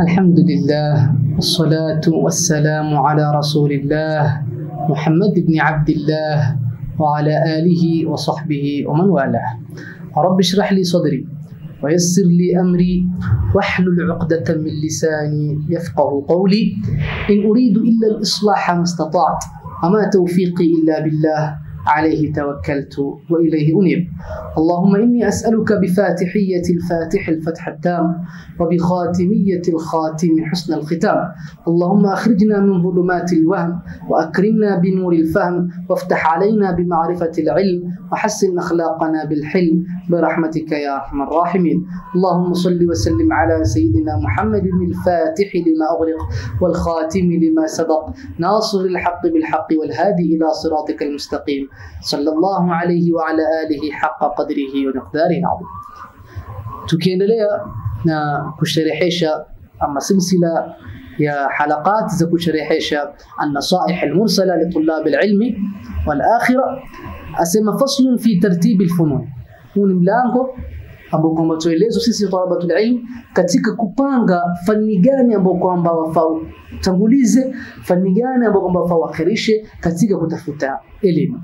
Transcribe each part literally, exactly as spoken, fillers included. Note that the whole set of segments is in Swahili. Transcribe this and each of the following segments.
الحمد لله والصلاة والسلام على رسول الله محمد بن عبد الله وعلى آله وصحبه ومن والاه. رب اشرح لي صدري ويسر لي أمري واحلل عقدة من لساني يفقه قولي. إن أريد إلا الإصلاح ما استطعت وما توفيقي إلا بالله عليه توكلت وإليه أنيب. اللهم إني أسألك بفاتحية الفاتح الفتح التام وبخاتمية الخاتم حسن الختام. اللهم أخرجنا من ظلمات الوهم وأكرمنا بنور الفهم وافتح علينا بمعرفة العلم وحسن أخلاقنا بالحلم برحمتك يا أرحم الراحمين. اللهم صل وسلم على سيدنا محمد الفاتح لما أغلق والخاتم لما سبق ناصر الحق بالحق والهادي إلى صراطك المستقيم صلى الله عليه وعلى آله حق قدره ومقداره العظيم. tukiendelea na kusherehesha ama silsila ya halaqat za kusherehesha an-nasaih al-mursala li tulab al-ilmi wal-akhirah, asema faslun fi tartib al-funun. Huu ni mlango ambao kwamba tuelezo sisi talabatul ilm katika kupanga fani gani ambao kwamba wafaa tangulize, fani gani ambao kwamba wafaa akhirishe katika kutafuta elimu.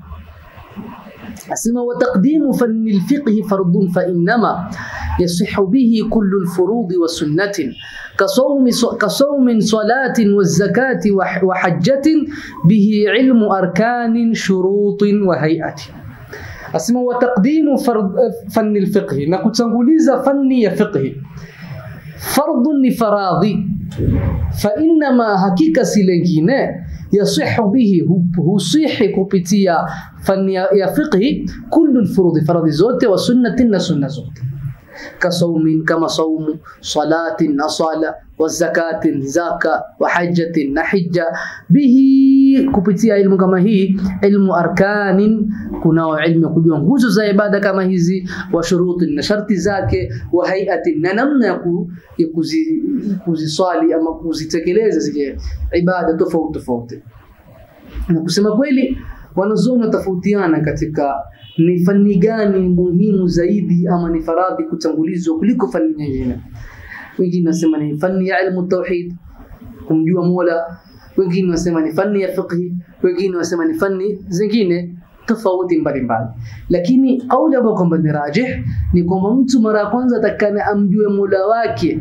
أسمى وتقديم فن الفقه فرض فإنما يصح به كل الفروض والسنة كصوم كصوم صلاة والزكاة وحجة به علم أركان شروط وهيئة. أسمى وتقديم فرض فن الفقه نكتنقليز فني فقه فرض لفراضي فإنما حقيقة سلنجينة يصح به هصيح كبتيا فن يا فقه كل الفروض فرض زوت وسنة سنة زوت كصوم كما صوم صلاة نصالة والزكاة زكاة وحجة نحجة به كبتيا علم كما هي علم أركان كنا علم كلهم جزء زي عبادة كما هذي وشروط نشرت زكاة وهيئة ننمنا يكو يكوزي يكوزي صالي أما كوزي تكليز زي عبادة تفوت تفوت. نقسم kweli wanazuoni tofautiana katika ni fani gani muhimu zaidi ama ni faradhi kutangulizwa kuliko fani nyingine. Wengine wasema ni fani ya ilmu tauhid, kumjua Mola, wengine wasema ni fani ya fiqh, wengine wasema ni fani zingine tofauti mbalimbali. Lakini kauli ambayo kwamba ni rajih ni kwamba mtu mara ya kwanza atakana amjue Mola wake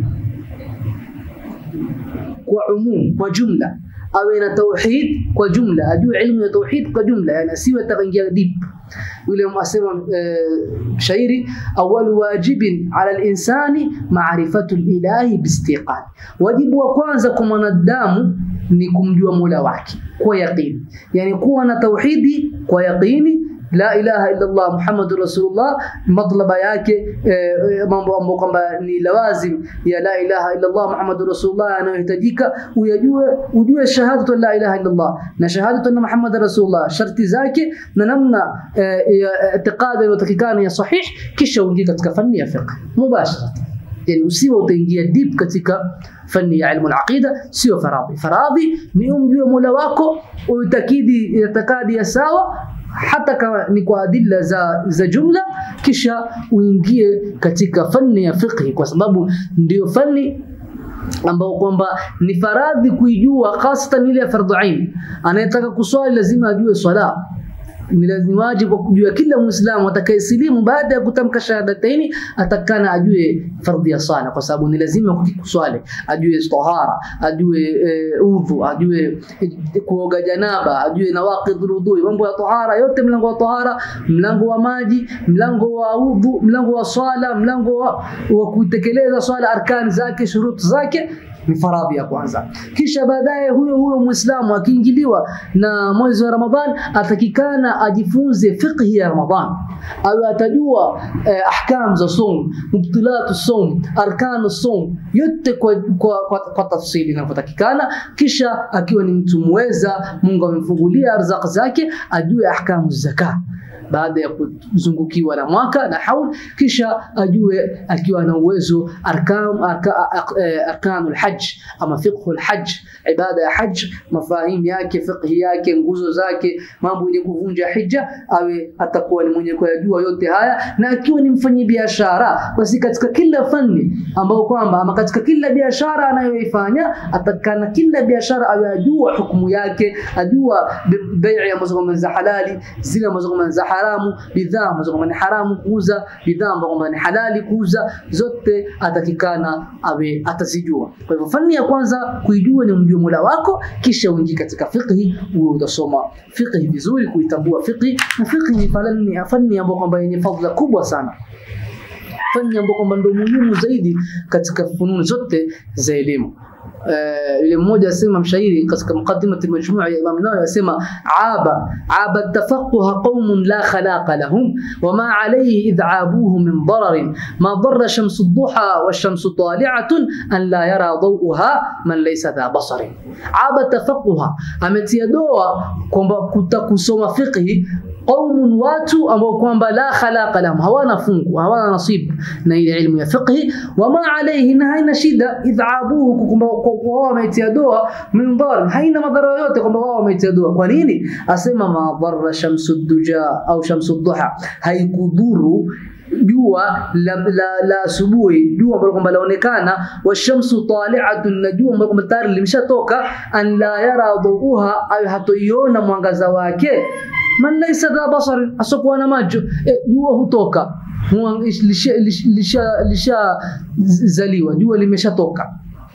kwa umum, kwa jumla, awe na tauhid kwa jumla, ajue ilmu ya tauhid kwa jumla, yani asiwe ataingia deep. Yule mwasema shairi awwalu wajibin ala al-insani ma'rifatu al-ilahi biistiqan. Wajibu wa kwanza kwa mwanadamu ni kumjua Mola wake kwa yaqini, yani kuwa na tauhidi kwa yaqini, la ilaha illa Allah Muhammadur Rasulullah, matlaba yake mambo ambayo kwamba ni lawazim ya la ilaha illa Allah Muhammadur Rasulullah anayohitajika uyajue, ujue shahadatu la ilaha illa Allah na shahadatu anna Muhammadar Rasulullah sharti zake na namna i'tiqadi inayotakikana ya sahih, kisha uingie katika fani ya fiqh mubashara. Yani usiwe utaingia deep katika fani ya ilmu al-aqida, sio faradhi. Faradhi ni umjue Mola wako, uitakidi itikadi ya sawa hata kama ni kwa adilla za za jumla, kisha uingie katika fani ya fiqh, kwa sababu ndio fani ambao kwamba ni faradhi kuijua, hasatan ile ya fardhu ain. Anayetaka kuswali lazima ajue swala, ni lazima wajibu kujua. Kila muislamu atakayesilimu baada ya kutamka shahadataini atakana ajue fardhi ya sala, kwa sababu ni lazima kuswali ajue tahara, ajue udhu, ajue kuoga janaba, ajue nawaqidul wudhu, mambo ya tahara yote, mlango wa tahara, mlango wa maji, mlango wa udhu, mlango wa swala, mlango wa, wa kutekeleza swala, arkani zake, shurut zake, ni faradhi ya kwanza. Kisha baadaye huyo huyo muislamu akiingiliwa na mwezi wa Ramadhan atakikana ajifunze fiqh ya Ramadhan, au atajua eh, ahkam za saum, mubtilatu saum, arkanu saum, yote kwa kwa, kwa, kwa tafsili inapotakikana. Kisha akiwa ni mtu mweza, Mungu amemfungulia arzaq zake, ajue ahkamu zakat, baada ya kuzungukiwa na mwaka na haul, kisha ajue akiwa na uwezo arkan arkanul hajj ama fiqhul hajj, ibada ya hajj, mafahimu yake, fiqhi yake, nguzo zake, mambo yenye kuvunja hija, awe atakuwa ni mwenye kujua yote haya. Na akiwa ni mfanyabiashara, basi katika kila fani ambao kwamba ama katika kila biashara anayoifanya, atakana kila biashara awe ajua hukumu yake, ajua bai'i ambazo kama za halali, zile ambazo kama za haramu, bidhaa ambazo kama ni haramu kuuza, bidhaa ambazo kama ni halali kuuza, zote atakikana awe atazijua. Kwa hivyo fani ya kwanza kuijua ni mjue Mola wako, kisha uingie katika fiqhi, uwe utasoma fiqhi vizuri, kuitambua fiqhi. Na fiqhi ni fani fani ambayo kwamba yenye fadhila kubwa sana, fani ambayo kwamba ndio muhimu zaidi katika fununu zote za elimu. yule mmoja asema mshairi katika mukaddimati majmua ya Imam Nawawi asema aba aba tafaqquha qaumun la khalaqa lahum wama alayhi id'abuhu min darar ma darra shamsu ad-duha wash-shamsu tali'atun an la yara daw'aha man laysa dha basar. Aba tafaqquha ametia doa kwamba kutakusoma fiqhi qaumun watu ambao kwamba la khalaqa lahum, hawana fungu, hawana nasib na ile ilmu ya fiqhi, wama alayhi, na haina shida id'abuhu, kwamba wao wametia doa min dar, haina madhara yote kwamba wao wametia doa. Kwa nini? Asema ma dharra shamsu duja au shamsu duha, haikudhuru jua la la, la asubuhi, jua ambalo kwamba laonekana, wa shamsu tali'atun, najua ambalo kwamba tayari limeshatoka, an la yara dhuha, au hatoiona mwangaza wake, man laysa dha basar, asokuwa na macho, jua hutoka lisha lisha lisha zaliwa, jua limeshatoka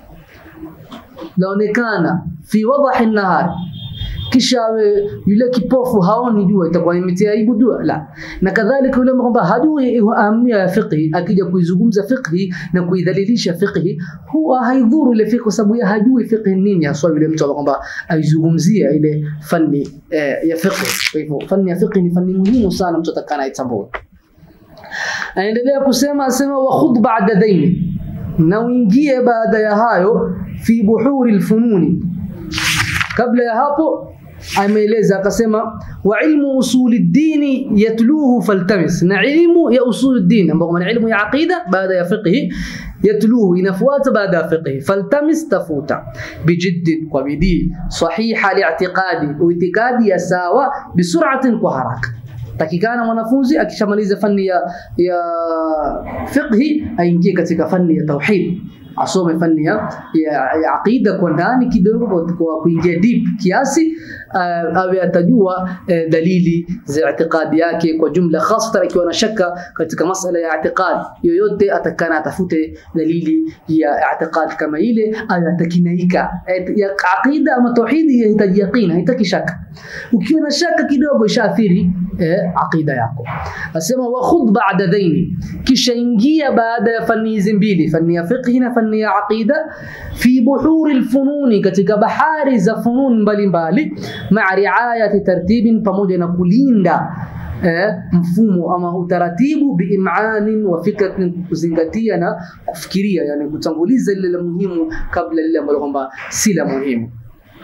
laonekana fi wadahi an-nahar, kisha yule kipofu haoni jua, itakuwa imetia aibu jua? La. Na kadhalika yule kwamba hajui ahamia ya fiqhi, akija kuizungumza fiqhi na kuidhalilisha fiqhi, huwa haidhuru ile fiqhi, sababu ya hajui fiqhi nini hasa yule mtu kwamba aizungumzia ile fani eh, ya fiqhi. Kwa hivyo fani ya fiqhi ni fani muhimu sana, mtu atakana aitambue. Anaendelea kusema, asema wa khud ba'da daini, na uingie baada ya hayo fi buhuri alfununi. Kabla ya hapo ameeleza akasema wa ilmu usuli dini yatluhu faltamis, na ilmu ya usuli dini ambayo ni ilmu ya aqida baada ya fiqhi, yatluhu inafuata baada ya fiqhi, faltamis tafuta bijidd kwa bidii, sahiha li'tiqadi, uitikadi ya sawa, bisur'atin kwa haraka. Takikana mwanafunzi akishamaliza fani ya ya fiqhi aingie katika fani ya tauhid, asome fani ya ya aqida kwa ndani kidogo, kwa kuingia deep kiasi, awe atajua dalili za i'tiqadi yake kwa jumla, hasa ikiwa na shaka katika masala ya i'tiqad yoyote, atakana atafute dalili ya i'tiqad kama ile, atakinaika ya aqida ama tauhidi, yahitaji yaqeen, haitaki shaka. Ukiwa na shaka kidogo ishaathiri aqida yako. Asema wa khud ba'da daini, kisha ingia baada ya fani hizi mbili, fani ya fiqhi na fani ya aqida, fi buhuri alfununi, katika bahari za funun mbalimbali, ma'a riayati tartibin, pamoja na kulinda eh, mfumo ama utaratibu, biimanin wa fikratin, kuzingatia na kufikiria, yani kutanguliza lile la muhimu kabla lile ambalo kwamba si la muhimu.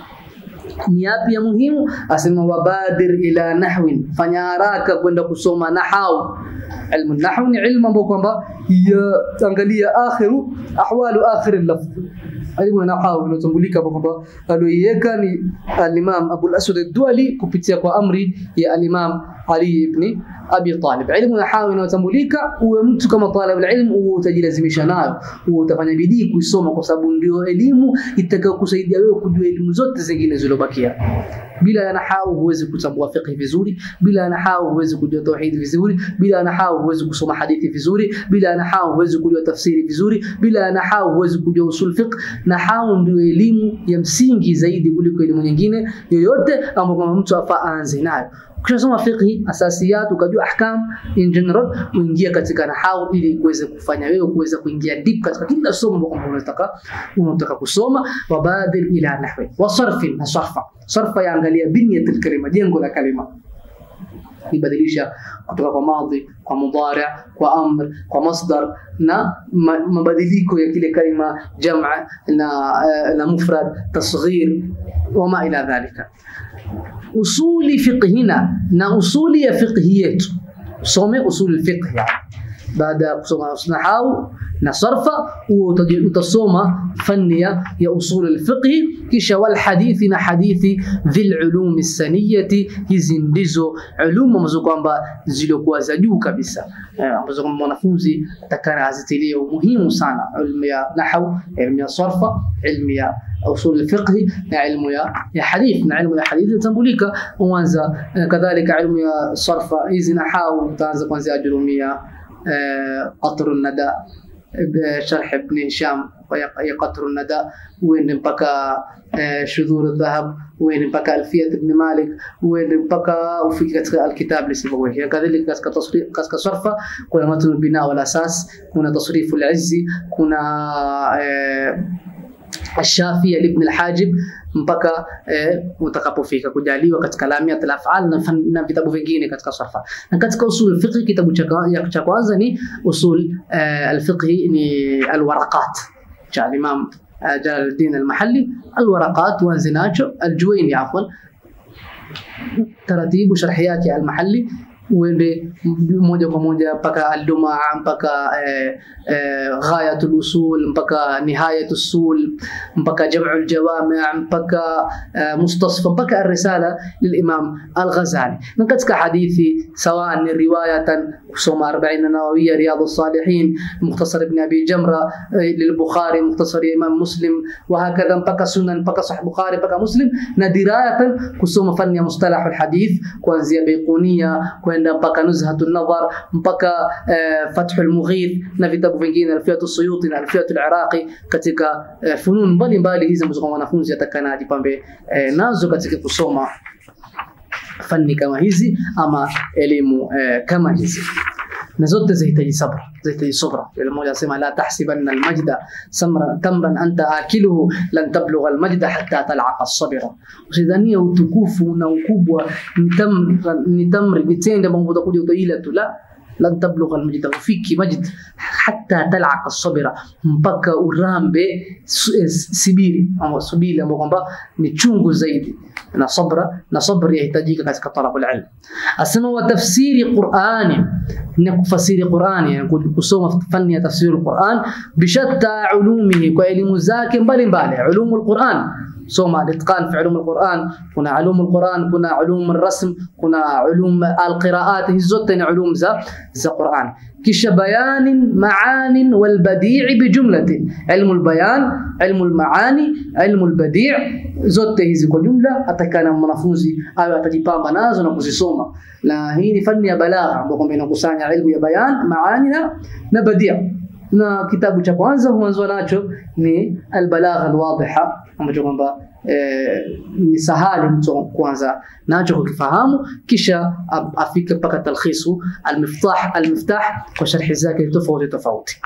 Ni yapi ya muhimu? Asema wabadir ila nahwin, fanya haraka kwenda kusoma nahau. Ilmu nahwu ni ilmu ambao kwamba yaangalia akhiru ahwalu akhir al-lafz. Ilmu nahwu unatambulika kwamba aliyoiweka ni al-Imam Abu al-Aswad ad-Duali kupitia kwa amri ya al-Imam Ali ibn Abi Talib. Ilmu nahwu unatambulika, uwe mtu kama talib al-ilm, uwe utajilazimisha nayo, uwe utafanya bidii kuisoma, kwa sababu ndio elimu itakayokusaidia wewe kujua elimu zote zingine zilizobakia. Bila nahwu huwezi kutambua fiqh vizuri, bila nahwu huwezi kujua tauhid vizuri, bila nahwu huwezi kusoma hadithi vizuri, bila nahwu huwezi kujua tafsiri vizuri, bila nahwu huwezi kujua usul fiqh. Nahwu ndio elimu ya msingi zaidi kuliko elimu nyingine yoyote ambayo mtu afaa aanze nayo. Ukisoma fiqh asasiyat, ukajua ahkam in general, uingia katika nahwu ili uweze kufanya wewe kuweza kuingia deep katika kila somo ambalo unataka unataka kusoma. Wabadir ila nahwi wa sarfin, na sarfa sarfa yaangalia binyatul kalima, jengo la kalima. ibadilisha kutoka kwa madhi kwa mudhari kwa amr kwa masdar na mabadiliko ya kile kalima jam'a na na mufrad tasghir wama ila dhalika. Usuli fiqhina na usuli ya fiqhi yetu, usome usul fiqh yani. Baada kusoma nahau na sarfa utasoma fania ya usul al-fiqh, kisha wal hadithi na hadithi dhil ulum as-saniyati. Hizi ndizo ulum ambazo kwamba zilikuwa za juu kabisa, ambazo kwamba mwanafunzi atakana azitilie umuhimu sana: ilmu ya nahau, ilmu ya sarfa, ilmu ya usul al-fiqh na ilmu ya ya hadith. Na ilmu ya hadith tambulika uanza kadhalika ilmu ya sarfa. Hizi nahau utaanza kuanzia ajrumia قطر الندى بشرح ابن هشام قطر الندى وين بقى شذور الذهب وين بقى ألفية ابن مالك وين بقى وفي الكتاب لسيبويه. كذلك كتصريف كصرفة كنا متن البناء والأساس، كنا تصريف العز، كنا الشافية لابن الحاجب mpaka eh, utakapofika kujaliwa katika lamia al-af'al na, na vitabu vingine katika sarfa. Na katika usul fiqh kitabu cha kwanza ni usul eh, al-fiqh ni al-waraqat cha Imam eh, Jalaluddin al-Mahalli. Al-waraqat wanzinacho al-Juwayni afwan taratibu sharhi yake al-Mahalli uende moja kwa moja mpaka al-Dumaa mpaka eh, eh, ghayatul usul mpaka nihayatul usul mpaka jam'ul jawami' mpaka eh, mustasfa mpaka ar-risala lil-Imam al-Ghazali. Na katika hadithi sawa ni riwayatan kusoma arobaini an-Nawawiyya, Riyadus Salihin, Mukhtasar ibn Abi Jamra eh, lil-Bukhari, Mukhtasar Imam Muslim wa hakadha mpaka Sunan mpaka Sahih Bukhari mpaka Muslim. Na dirayatan kusoma fani ya mustalah al-hadith kuanzia Baiquniya mpaka Nuzhatun Nadhar mpaka uh, Fathul Mughith na vitabu vingine Alfiyatus Suyuti na Alfiyatul Iraqi katika uh, funun mbalimbali hizi ambazo wanafunzi atakana ajipambe uh, nazo katika kusoma fani kama hizi ama elimu uh, kama hizi. Na zote zahitaji sabra, zahitaji sabra. Yule mmoja anasema la tahsibanna almajda samran tamran anta akiluhu lan tablugha almajda hatta tal'aqa as-sabra. Usidhania utukufu na ukubwa ni tamran ni tamri bitenda mambo utakuja utaila tu, la lan tablugha almajda ufiki majd hatta tal'aqa as-sabra, mpaka urambe sibiri ama subili ambapo kwamba ni chungu zaidi. Na sabra na sabri yahitajika katika talabul ilm. Asema wa tafsiri Qur'ani, ni kufasiri Qur'ani, yani kusoma fani ya tafsiri Qur'an bishatta ulumihi, kwa elimu zake mbalimbali. Ulumul Qur'an soma al-itqan fi ulumul Qur'an, kuna ulumul Qur'an, kuna ulumul rasm, kuna ulum al-qira'at, hizo zote ni ulum za za Qur'an. Kisha bayanin maanin wal badi' bi jumlatin, ilmu al-bayan, ilmu al-maani, ilmu al-badi' zote hizi kwa jumla atakana mwanafunzi awe atajipamba nazo na kuzisoma. Na hii ni fani ya balagha ambayo kwamba inakusanya ilmu ya bayan, maani na badi'. Na kitabu cha kwanza huanza nacho ni al-balagha al-wadhiha ambacho kwamba eh, ni sahali mtu kwanza nacho kukifahamu, kisha afike mpaka talkhisu al-miftah al-miftah kwa sharhi zake tofauti tofauti.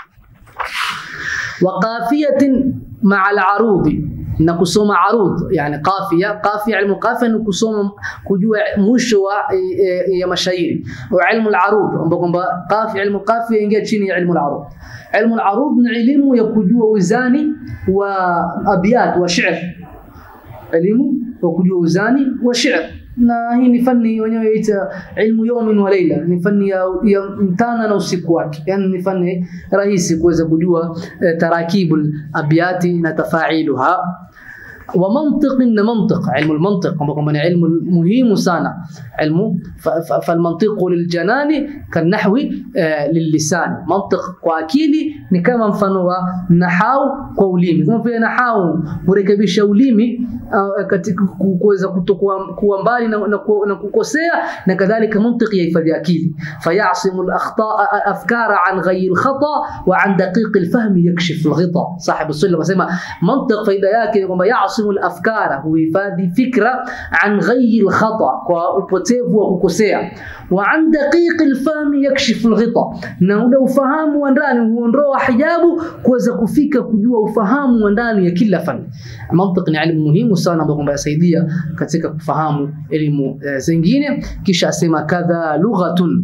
Wa qafiyatin ma'a al-arudi, na kusoma arud yani qafia. Qafia ilmu qafia ni kusoma kujua mwisho ya mashairi, wa ilmu al-arud ambapo kwamba qafia ilmu qafia ingia chini ya ilmu al-arud. Ilmu al-arud ni elimu ya kujua wizani wa abyat wa shi'r, elimu ya kujua wizani wa shi'r. Na hii ni fani wenyewe inaitwa ilmu yawmin wa layla, ni fani ya, ya mchana na usiku wake. Yani ni fani rahisi kuweza kujua eh, tarakibul abyati na tafailuha. ومنطق منطق علم المنطق كما كمان علم مهم سانا علم فالمنطق للجنان كالنحو للسان. منطق كواكيلي ni kama mfano wa nahau kwa ulimi, kama vile nahau kurekebisha ulimi katika kuweza kutokuwa kuwa mbali na, na, na kukosea, na kadhalika mantiq yahifadhi akili. Fayasimu al-akhta' afkara an ghayr al-khata wa an daqiq al-fahm yakshif al-ghita. Sahib as-sulam anasema mantiq faida yake kwamba yasim yasimul afkara, huhifadhi fikra, an ghayyi al-khata, kwa upotevu wa kukosea, wa an daqiq al-fahmi yakshifu al-ghita, na ule ufahamu wa ndani huondoa hijabu kuweza kufika kujua ufahamu wa ndani ya kila fani. Mantiq ni elimu muhimu sana ambayo kwamba yasaidia katika kufahamu elimu e, zingine. Kisha asema kadha lughatun,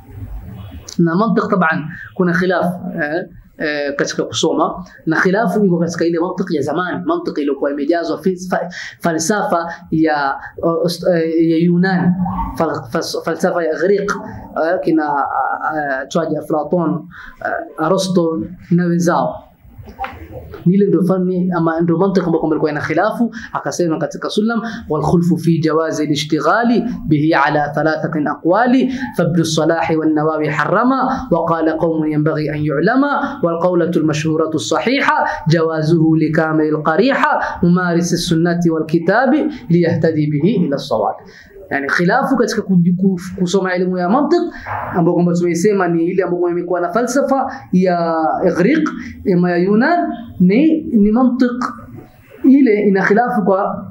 na mantiq taban kuna khilaf eh, eh, katika kusoma, na khilafu iko katika ile mantiq ya zamani, mantiq iliyokuwa imejazwa falsafa ya ya Yunani, falsafa ya Greek, kina twaje Aflatun, Aristo na wenzao. Nile ndo fani ama ndo mantiq ambayo kulikuwa ina khilafu. Akasema katika sulam, wal khulfu fi jawazi al-ishtighali bihi ala thalathatin aqwali, fabdu as-salahi wan nawawi harrama, wa qala qawmun yanbaghi an yu'lama, wal qawlatu al-mashhuratu as-sahiha jawazuhu li kamil al-qariha, mumaris as-sunnati wal kitabi liyahtadi bihi ila as-sawab. Yani khilafu katika kusoma elimu ya mantiq ambapo kwamba tumesema ni ile ambayo imekuwa na falsafa ya Greek ama ya Yunan, ni ni mantiq ile ina khilafu kwa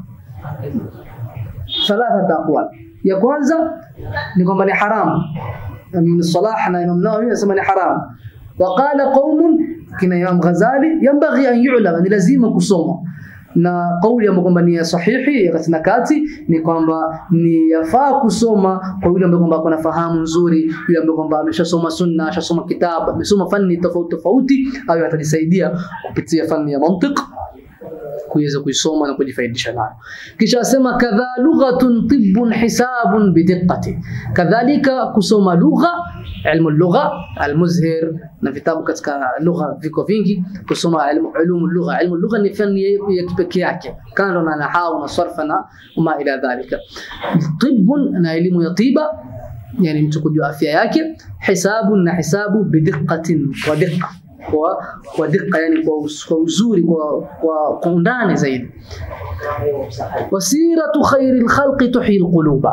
thalatha aqwal. Ya kwanza ni kwamba ni haram, Ibn Salah na Imam Nawawi anasema ni haram, wa qala qaumun kina Imam Ghazali yanbaghi an yu'lam, ni lazima kusoma. Na kauli ambayo kwamba ni sahihi ya katika kati ni kwamba ni yafaa kusoma kwa yule ambaye kwamba ana fahamu nzuri, yule ambaye kwamba ameshasoma sunna, ameshasoma kitabu, amesoma fani tofauti tofauti, au atajisaidia kupitia fani ya mantiq kuweza kuisoma na kujifaidisha nayo. Kisha asema kadha lughatun tibbun hisabun bidiqqati, kadhalika kusoma lugha, ilmu lugha al-Muzhir na vitabu katika lugha viko vingi. Kusoma ilmu ulumu lugha, ilmu lugha ni fani ya kipekee yake, kando na nahau na sarfa na ma ila dhalika. Tibbun na elimu ya tiba, yani mtu kujua afya yake. Hisabun na hisabu bidiqqatin, wa diqqa, kwa kwa diqqa, yani kwa uzuri, kwa kwa undani zaidi. Wasiratu khairil khalqi tuhyi alquluba,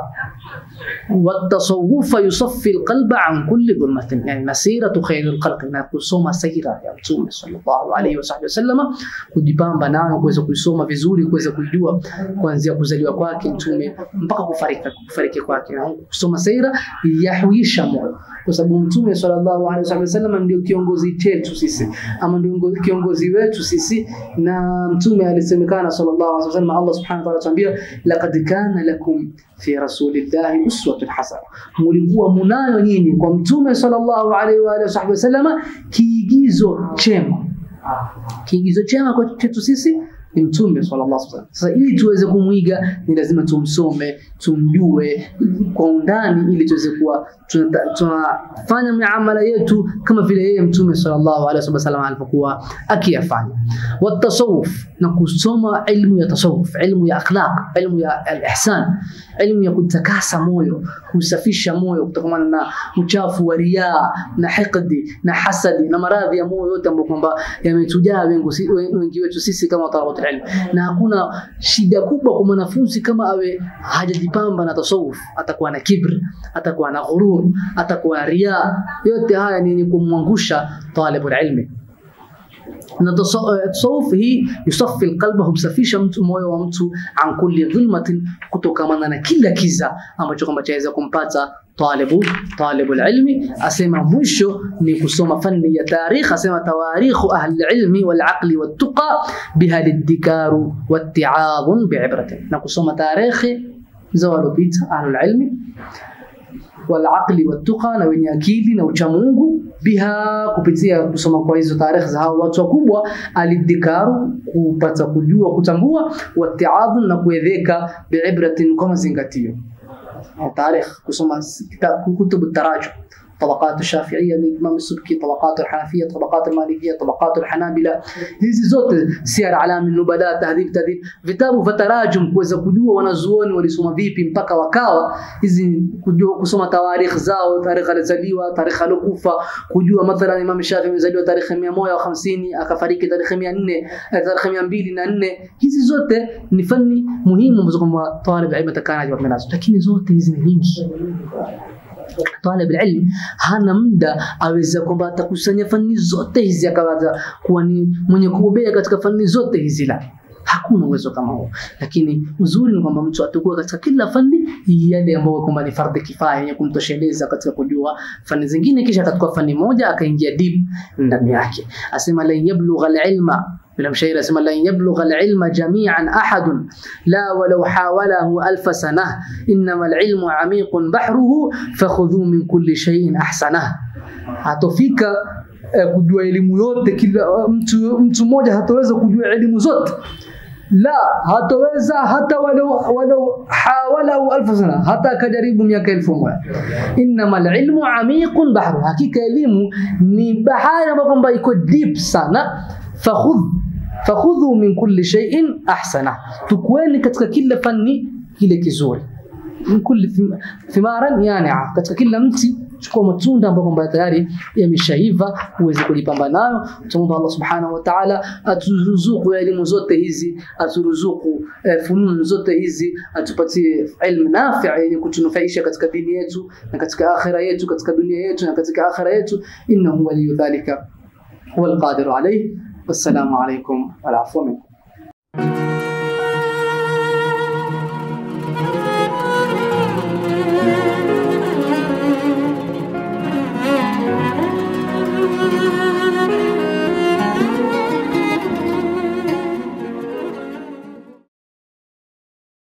والتصوف يصفي القلب عن كل ظلمة. يعني مسيرة خير الخلق na kusoma sira ya Mtume sallallahu alayhi wasallam, kujipamba nayo, kuweza kuisoma vizuri, kuweza kujua kuanzia kuzaliwa kwake Mtume mpaka kufariki kufariki kwake. Na kusoma sira yahuisha moyo, kwa sababu Mtume sallallahu alayhi wasallam ndio kiongozi chetu sisi, ama ndio kiongozi wetu sisi. Na Mtume alisemekana sallallahu alayhi wasallam, Allah subhanahu wa ta'ala anambia, laqad kana lakum fi rasulillahi uswatun hasana, mulikuwa munayo nyinyi kwa Mtume sallallahu alaihi wa alihi wasallam kiigizo chema. Kiigizo chema kwa chetu sisi ni Mtume sallallahu alaihi wasallam. Sasa ili tuweze kumuiga ni lazima tumsome, tumjue kwa undani, ili tuweze kuwa tunafanya miamala yetu kama vile yeye Mtume sallallahu alaihi wasallam alipokuwa akiyafanya. Wa tasawuf, na kusoma ilmu ya tasawuf, ilmu ya akhlaq, ilmu ya al-ihsan, ilmu ya kutakasa moyo, kusafisha moyo kutokana na uchafu wa riya na hiqdi na hasadi na maradhi ya moyo yote ambayo kwamba yametujaa wengi wetu sisi kama talabat ilmu. Na hakuna shida kubwa kwa mwanafunzi kama awe hajajipamba na tasawuf, atakuwa na kibr, atakuwa na ghurur, atakuwa na riya. Yote haya ni kumwangusha talibul ilmi. Na tasawuf hii yusafi alqalba, humsafisha mtu moyo wa mtu an kulli dhulmatin, kutokana na kila kiza ambacho kwamba chaweza kumpata talibu talibul ilmi. Asema mwisho ni kusoma fani ya tarikh, asema tawarikhu ahli ilmi wal aqli wat tuqa biha lidikaru watti'adhun bi'ibratin, na kusoma tarikhi za walopita ahli ilmi wal aqli wat tuqa, na wenye akili na uchamungu, biha kupitia kusoma kwa hizo tarikh za hao watu wakubwa, alidikaru kupata kujua kutambua, watti'adhun na kuedheka, bi'ibratin kama zingatio. التاريخ كسمة كتاب كتب التراجم، طبقات الشافعية للإمام السبكي، طبقات الحنفية، طبقات المالكية، طبقات الحنابلة، hizi zote سير أعلام النبلاء، تهذيب تهذيب vitabu vya tarajum, kuweza kujua wanazuoni walisoma vipi mpaka wakawa hizi, kujua kusoma tawarikh zao, tarikh alizaliwa, tarikh alokufa, kujua mathalan Imam Shafi'i alizaliwa tarikh mia moja na hamsini akafariki tarikh mia nne, tarikh mia mbili na nne. Hizi zote ni fani muhimu ambazo kama talib ilmu atakana ajua nazo, lakini zote hizi ni nyingi. Talib ilmu hana muda aweza kwamba atakusanya fani zote hizi akawaza kuwa ni mwenye kubobea katika fani zote hizi. La, hakuna uwezo kama huo. Lakini uzuri ni kwamba mtu atakuwa katika kila fani yale ambayo kwamba ni fardhi kifaya yenye kumtosheleza katika kujua fani zingine, kisha katika fani moja akaingia deep ndani yake. Asema la yablugha al-ilma, bila mshairi asema la yablugha al-ilma jami'an ahadun la walau hawalahu alf sana inma al-ilmu amiqun bahruhu fakhudhu min kulli shay'in ahsana. Hatofika eh, kujua elimu yote, kila mtu mtu mmoja hataweza kujua elimu zote, la hataweza hata walau walau hawalahu alf sana, hata akajaribu miaka elfu moja. Inma al-ilmu amiqun bahruhu, hakika elimu ni bahari ambayo iko deep sana. fakhudh fakhudhu min kulli shay'in ahsana, tukweni katika kila fani kile kizuri, min kulli thimaran yani, katika kila mti chukua matunda ambayo kwamba tayari yameshaiva uweze kujipamba nayo. Tuombe Allah subhanahu wa ta'ala aturuzuku elimu zote hizi, aturuzuku eh, fununu zote hizi, atupatie ilmu nafi' yenye kutunufaisha katika dini yetu na katika akhira yetu, katika dunia yetu na katika akhira yetu. Innahu waliyyu dhalika huwal qadiru alayhi. Wassalamu alaykum wal afwa minkum.